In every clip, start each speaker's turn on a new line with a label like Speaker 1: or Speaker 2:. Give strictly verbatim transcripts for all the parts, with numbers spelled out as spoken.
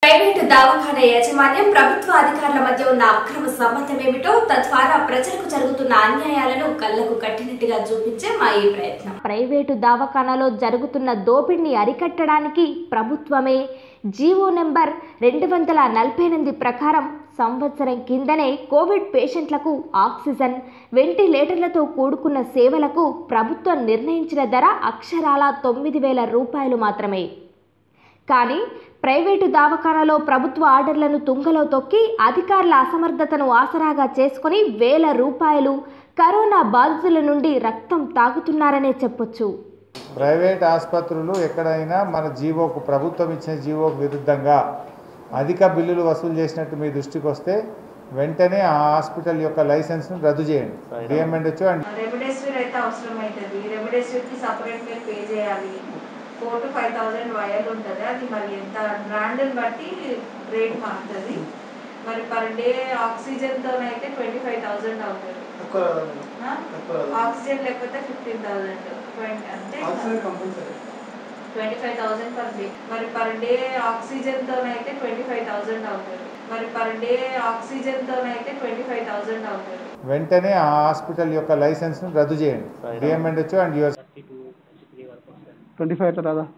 Speaker 1: Private దవాఖాన యాజమాన్యం ప్రభుత్వ అధికారుల మధ్య ఉన్న అక్రమ సంబంధం ఏమిటో తద్వారా ప్రజలకు జరుగుతున్న అన్యాయాలను కళ్లకు కట్టినట్టుగా చూపించే మా ఈ ప్రయత్నం. ప్రైవేటు దవాఖానలో జరుగుతున్న దోపిడీని అరికట్టడానికి ప్రభుత్వమే జీవో నెంబర్ రెండు వందల నలభై ఎనిమిది ప్రకారం సంవత్సరం కిందనే కోవిడ్ పేషెంట్లకు ఆక్సిజన్, వెంటిలేటర్లతో కూడుకున్న సేవలకు ప్రభుత్వం నిర్ణయించిన ధర అక్షరాల తొమ్మిది వేల రూపాయలు మాత్రమే. కానీ ప్రైవేటు దవాఖానలో ప్రభుత్వ ఆర్డర్లను తుంగలో తొక్కి అధికారుల అసమర్థతను ఆసరాగా చేసుకుని వేల రూపాయలు కరోనా బాధితుల నుండి రక్తం తాగుతున్నారనే చెప్పొచ్చు.
Speaker 2: ప్రైవేట్ ఆసుపత్రులు ఎక్కడైనా మన జీవోకు ప్రభుత్వం ఇచ్చిన జీవోకు విరుద్ధంగా అధిక బిల్లులు వసూలు చేసినట్టు మీ దృష్టికి వస్తే వెంటనే ఆ హాస్పిటల్ యొక్క లైసెన్స్ను రద్దు చేయండి. డిఎంఎండ్హెచ్ అండ్
Speaker 3: రెమిడెసివిర్ అయితే అవసరం అవుతుంది. రెమిడెసివిర్కి సపరేట్ మీరు పే చేయాలి. Four to five thousand vial ఉంటుంది. అది మరి ఎంత బ్రాండ్ని బట్టి రేట్ మారుతుంది. మరి పర్ డే ఆక్సిజన్తో అయితే ట్వంటీ ఫైవ్ థౌజండ్ అవుతుంది. ఆక్సిజన్ లేకపోతే ఫిఫ్టీన్ థౌజండ్ అంటే twenty five thousand per day. మరి పర్ డే ఆక్సిజన్తో అయితే ట్వంటీ ఫైవ్ థౌజండ్ అవుతుంది. మరి పర్ డే ఆక్సిజన్తో అయితే ట్వంటీ ఫైవ్ థౌజండ్ అవుతుంది.
Speaker 2: వెంటనే ఆ హాస్పిటల్ యొక్క లైసెన్స్ను రద్దు చేయండి. డిఎంఎండ్హెచ్ అండ్ యువర్
Speaker 4: ట్వంటీ ఫైవ్ అట్లా రాదా?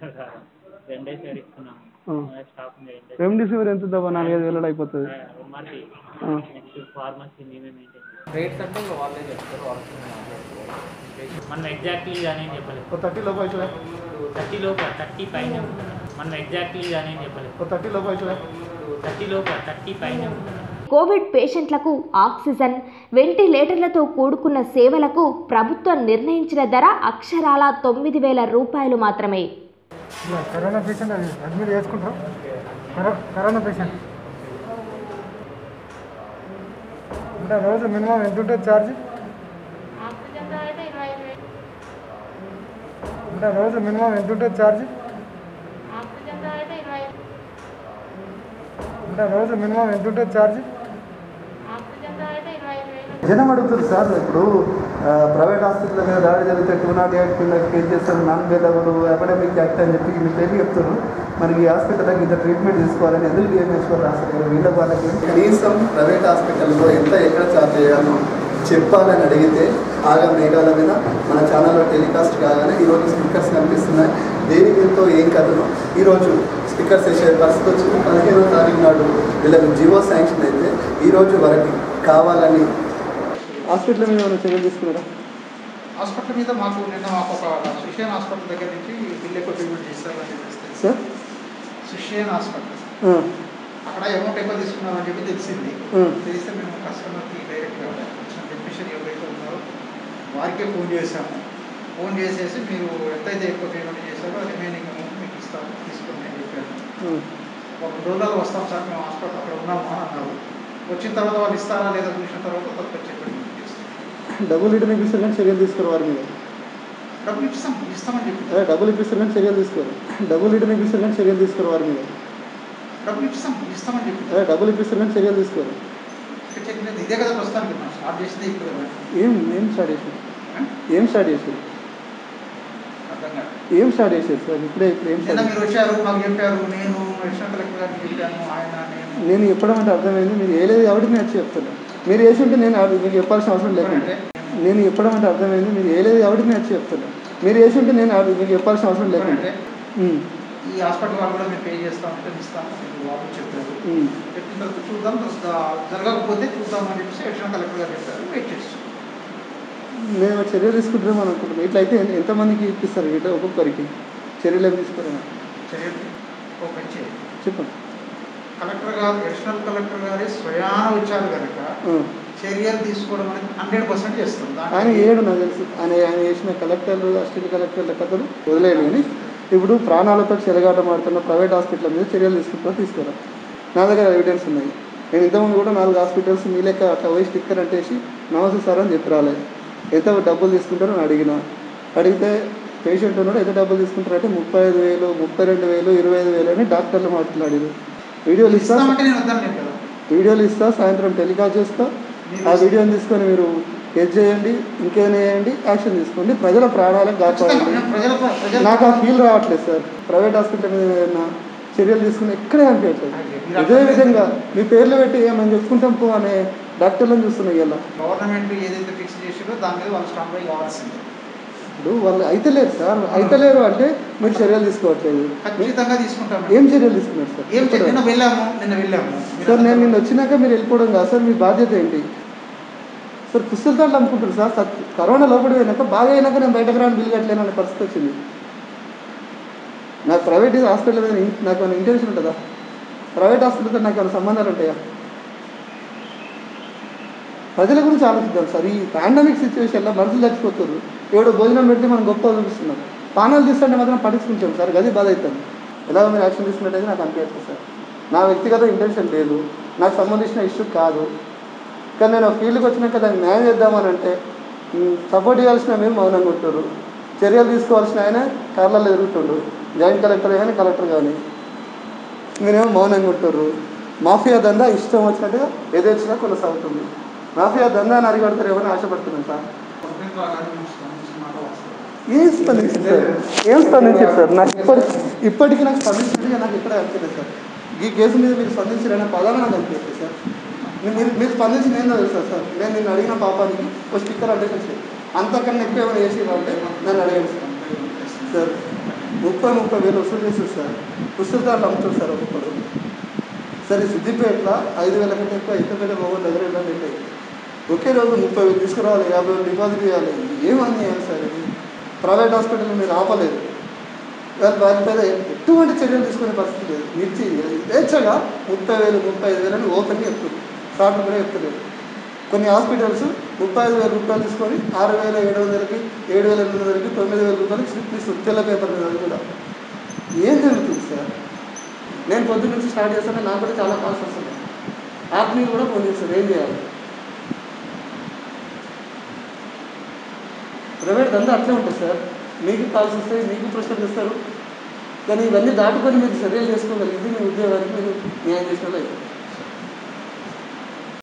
Speaker 4: రెమ్డెసివిర్ ఎంత దబ్బా నాలుగైదు వేలలో అయిపోతుంది.
Speaker 5: మనం ఎగ్జాక్ట్లీ అని చెప్పలేదు.
Speaker 4: థర్టీ లోపు అవుతుంది.
Speaker 5: థర్టీ లోపు థర్టీ పైన మనం ఎగ్జాక్ట్లీ అని చెప్పలేదు.
Speaker 4: థర్టీ లోపు అవుతుంది.
Speaker 5: థర్టీ లోపు థర్టీ పైన
Speaker 1: కోవిడ్ పేషెంట్లకు ఆక్సిజన్, వెంటిలేటర్లతో కూడుకున్న సేవలకు ప్రభుత్వం నిర్ణయించిన ధర అక్షరాల తొమ్మిది వేల రూపాయలు మాత్రమే.
Speaker 6: కరోనా పేషెంట్ అడ్మిట్ చేసుకుంటాం. కరోనా పేషెంట్ అంటే రోజు మినిమం ఎంత ఉంటుంది ఛార్జ్? అంటే రోజు మినిమం ఎంత ఉంటుంది ఛార్జ్? అంటే రోజు మినిమం ఎంత ఉంటుంది ఛార్జ్?
Speaker 4: జనం అడుగుతుంది సార్, ఇప్పుడు ప్రైవేట్ హాస్పిటల్ మీద దాడి జరిగితే టూ నాట్ ఎయిట్ కింద కేసు చేస్తారు, నాన్ బేదవుడు ఎపిడమిక్ యాక్ట్ అని చెప్పి మీ పేరు చెప్తారు. మరి ఈ హాస్పిటల్కి ఇంత ట్రీట్మెంట్ తీసుకోవాలని ఎందుకు ఏం చేసుకోవాలి అసలు వీళ్ళ వాళ్ళకి?
Speaker 7: కనీసం ప్రైవేట్ హాస్పిటల్లో ఎంత ఎక్కడ ఛార్జ్ చేయాలో చెప్పాలని అడిగితే ఆగా మేఘాల మీద మన ఛానల్లో టెలికాస్ట్ కాగానే ఈరోజు స్పీకర్స్ కనిపిస్తున్నాయి. దేని దీంతో ఏం కథను ఈరోజు స్పీకర్స్ వేసే పరిస్థితి వచ్చింది. పదిహేనో తారీఖు నాడు వీళ్ళకి జియో శాంక్షన్ అయితే ఈరోజు వరకు కావాలని
Speaker 4: హాస్పిటల్ మీద ఏమైనా చర్యలు తీసుకున్నారా?
Speaker 8: హాస్పిటల్ మీద మాకు నిన్న మాకు ఒక సుషేన్ హాస్పిటల్ దగ్గర నుంచి బిల్ ఎక్కువ పేమెంట్ చేస్తారు అని చెప్పేసి
Speaker 4: సార్
Speaker 8: సుషేన్ హాస్పిటల్ అక్కడ అమౌంట్ ఎక్కువ తీసుకున్నామని చెప్పి తెలిసింది. తెలిస్తే మేము కస్టమర్కి డైరెక్ట్గా టెక్నీషియన్ ఎవరైతే ఉన్నారో వారికే ఫోన్ చేశాము. ఫోన్ చేసేసి మీరు ఎంతైతే ఎక్కువ పేమెంట్ చేశారో రిమైనింగ్ అమౌంట్ మీకు ఇస్తాము తీసుకోండి అని చెప్పాను. ఒక రోజుల్లో వస్తాం సార్ మేము హాస్పిటల్ అక్కడ ఉన్నాము అని అన్నారు. వచ్చిన తర్వాత వాళ్ళు ఇస్తారా లేదా చూసిన తర్వాత తప్ప చెప్పండి.
Speaker 4: డబ్బులు రిటర్న్ ఇప్పిస్తారు కానీ చర్యలు తీసుకోరు వారి మీద.
Speaker 8: డబ్బులు ఇప్పిస్తాం ఇస్తామని చెప్పి
Speaker 4: డబ్బులు ఇప్పిస్తారు కానీ చర్యలు తీసుకోరు. డబ్బులు రిటర్న్ ఇప్పిస్తారు కానీ చర్యలు తీసుకోరు వారి మీద.
Speaker 8: డబ్బులు ఇప్పిస్తాం ఇస్తామని చెప్పి
Speaker 4: డబ్బులు ఇప్పిస్తారు కానీ చర్యలు తీసుకోరు.
Speaker 8: ఇదే కదా ప్రస్తుతానికి స్టార్ట్ చేసింది ఇప్పుడు కదా.
Speaker 4: ఏం ఏం స్టార్ట్ చేశారు? ఏం స్టార్ట్ చేశారు?
Speaker 8: అర్థం కాదు.
Speaker 4: ఏం స్టార్ట్ చేశారు సార్? ఇప్పుడే ఇప్పుడు ఏం స్టార్ట్
Speaker 8: మీరు వచ్చారు మాకు చెప్పారు. నేను ఎడిషనల్ కలెక్టర్ గారికి చెప్పాను. ఆయన నేను
Speaker 4: నేను చెప్పడం అంటే అర్థమైంది. మీరు వేయలేదు కాబట్టి నేను వచ్చి చెప్తాను. మీరు వేసి ఉంటే నేను మీకు చెప్పాల్సిన అవసరం లేకుంటే నేను చెప్పడం అంటే అర్థమైంది. మీరు వేయలేదు కాబట్టి నేను వచ్చి చెప్తాను. మీరు వేసి ఉంటే నేను మీకు చెప్పాల్సిన అవసరం లేకుంటే
Speaker 8: ఈ హాస్పిటల్ వాళ్ళు కూడా మేము పే చేస్తామంటే ఇస్తాము వాళ్ళు చెప్పారు. చెప్పిన తర్వాత చూద్దాం, జరగకపోతే చూద్దామని చెప్పేసి ఎడిషనల్ కలెక్టర్ గారు చెప్పారు. వెయిట్ చేస్తాం.
Speaker 4: మేము చర్యలు తీసుకుంటున్నాం అనుకుంటున్నాం. ఇట్లా అయితే ఎంతమందికి ఇప్పిస్తారు? ఇట్లా ఒక్కొక్కరికి చర్యలు ఏం తీసుకోరా?
Speaker 8: చర్యలు ఒక పని
Speaker 4: చెప్పండి.
Speaker 8: కలెక్టర్ గారు ఎడిషనల్ కలెక్టర్ గారి స్వయాన వచ్చారు కనుక చర్యలు తీసుకోవడం అనేది హండ్రెడ్ పర్సెంట్ చేస్తాం.
Speaker 4: ఆయన ఏడు నాకు తెలుసు. ఆయన ఆయన చేసిన కలెక్టర్లు అసిస్టెంట్ కలెక్టర్ల కథలు వదిలేడు. కానీ ఇప్పుడు ప్రాణాలతో చెలగాటం ఆడుతున్న ప్రైవేట్ హాస్పిటల్ మీద చర్యలు తీసుకుంటూ తీసుకురా. నా దగ్గర ఎవిడెన్స్ ఉన్నాయి. నేను ఇంతకుముందు కూడా నాలుగు హాస్పిటల్స్ మీ లెక్క అట్లా పోయి స్టిక్కర్ అంటేసి నమస్తే సార్ అని చెప్పి రాలేదు. ఎంత డబ్బులు తీసుకుంటారో అని అడిగిన. అడిగితే పేషెంట్ ఉన్నాడు ఎంత డబ్బులు తీసుకుంటారంటే ముప్పై ఐదు వేలు ముప్పై రెండు వేలు ఇరవై ఐదు వేలు అని డాక్టర్లు మాట్లాడారు. వీడియోలు ఇస్తా వీడియోలు ఇస్తా సాయంత్రం టెలికాస్ట్ చేస్తా. ఆ వీడియోని తీసుకొని మీరు కేసు చేయండి, ఇంకేమైనా చేయండి, యాక్షన్ తీసుకోండి. ప్రజల ప్రాణాలకు కాపాడండి. నాకు ఆ ఫీల్ రావట్లేదు సార్. ప్రైవేట్ హాస్పిటల్ మీద ఏదైనా చర్యలు తీసుకుని ఎక్కడే అనిపించట్లేదు. ఇదే విధంగా మీ పేర్లు పెట్టి మనం చెప్పుకుంటాం పో అనే డాక్టర్లను చూస్తున్నాయి ఇలా.
Speaker 8: గవర్నమెంట్ ఏదైతే ఫిక్స్ చేసారో దాని మీద వాళ్ళు స్ట్రాంగ్ అయ్యి కావాల్సిందే.
Speaker 4: ఇప్పుడు వాళ్ళు అయితే లేదు సార్, అయితే లేరు అంటే మీరు చర్యలు తీసుకోవట్లేదు.
Speaker 8: ఖచ్చితంగా తీసుకుంటాం.
Speaker 4: ఏం చర్యలు తీసుకున్నారు సార్?
Speaker 8: ఏం నిన్న వెళ్ళాము నిన్న వెళ్ళాము
Speaker 4: సార్. నేను నిన్న వచ్చినాక మీరు వెళ్ళిపోవడం కాదు సార్, మీ బాధ్యత ఏంటి సార్? పుస్తకాలు అమ్ముకుంటారు సార్. కరోనా లోపలి పోయినాక బాగా అయినాక నేను బయటకు రాని బిల్లు కట్టలేను అనే పరిస్థితి వచ్చింది. నాకు ప్రైవేట్ హాస్పిటల్ మీద నాకు ఏమైనా ఇంటెన్షన్ ఉంటుందా? ప్రైవేట్ హాస్పిటల్తో నాకు ఏమైనా సంబంధాలు ఉంటాయా? ప్రజల గురించి ఆలోచిద్దాం సార్. ఈ పాండమిక్ సిచ్యువేషన్లో మనుషులు చచ్చిపోతారు. ఎవడో భోజనం పెడితే మనం గొప్ప చూపిస్తున్నాం, పానాలు తీస్తుంటే మాత్రం పట్టించుకుంటాం సార్. గది బాధ అవుతుంది. ఎలాగో మీరు యాక్షన్ తీసుకున్నట్టయితే నాకు అనిపించదు సార్. నా వ్యక్తిగత ఇంటెన్షన్ లేదు, నాకు సంబంధించిన ఇష్యూ కాదు. కానీ నేను ఫీల్డ్కి వచ్చినాక దాన్ని న్యాయం చేద్దామని అంటే సపోర్ట్ చేయాల్సిన మీరు మౌనంగా ఉంటారు, చర్యలు తీసుకోవాల్సిన ఆయన కార్లలో ఎదుగుతుండ్రు, జాయింట్ కలెక్టర్ కానీ కలెక్టర్ కానీ మీరేమో మౌనంగా ఉంటారు. మాఫియా దందా ఇష్టం వచ్చినట్టుగా ఎదేచ్చినా కొనసాగుతుంది. మాఫియా దందా అని అరిగడతారు ఏమైనా ఆశపడుతున్నాం సార్. ఏం స్పందించారు సార్? ఏం స్పందించారు సార్? నాకు ఇప్పటికి ఇప్పటికీ నాకు స్పందించినట్టుగా నాకు ఇక్కడ అనిపించలేదు సార్. ఈ కేసు మీద మీరు స్పందించారనే పదాలు నాకు అనిపించలేదు సార్. మీరు మీరు స్పందించిన ఏందో తెలుసా సార్? నేను నిన్ను అడిగిన పాపానికి ఒక స్టిక్కర్ అంటే అంతకన్నా ఎక్కువ ఏమైనా చేసి అంటే నన్ను అడిగాను సార్. సార్ ముప్పై ముప్పై వేలు వసూలు చేస్తారు సార్. పుస్తకాలు అమ్ముతారు సార్ ఒక్కొక్కరు. సరే సిద్దిపేటలో ఐదు వేల కంటే ఎక్కువ ఇతపేట మొగోళ్ళ దగ్గర వెళ్ళాలి. ఒకే రోజు ముప్పై వేలు తీసుకురావాలి, యాభై వేలు డిపాజిట్ చేయాలి. ఏమని చేయాలి సార్? ఇది ప్రైవేట్ హాస్పిటల్ మీరు ఆపలేదు, వాళ్ళు వారిపైన ఎటువంటి చర్యలు తీసుకునే పరిస్థితి లేదు. మిర్చి యథేచ్ఛగా ముప్పై వేలు ముప్పై ఐదు వేలని ఓపెన్గా చెప్తుంది, షార్ట్లు కూడా చెప్తలేదు. కొన్ని హాస్పిటల్స్ ముప్పై ఐదు వేల రూపాయలు తీసుకొని ఆరు వేల ఏడు వందలకి ఏడు వేల ఎనిమిది వందలకి తొమ్మిది వేల రూపాయలకి స్లిప్ ఇస్తుంది తెల్ల పేపర్ మీద. అది కూడా ఏం జరుగుతుంది సార్? నేను పొద్దున్న నుంచి స్టార్ట్ చేస్తాను, నాకు కూడా చాలా కాల్స్ వస్తుంది. యాప్ని కూడా ఫోన్ చేస్తారు, ఏం చేయాలి? ప్రైవేట్ దందా అట్లే ఉంటుంది సార్. మీకు కాల్స్ వస్తాయి, మీకు ప్రశ్నలు ఇస్తారు, కానీ ఇవన్నీ దాటుకొని మీరు చర్యలు చేసుకోగలిగింది మీ ఉద్యోగానికి మీరు న్యాయం చేసిన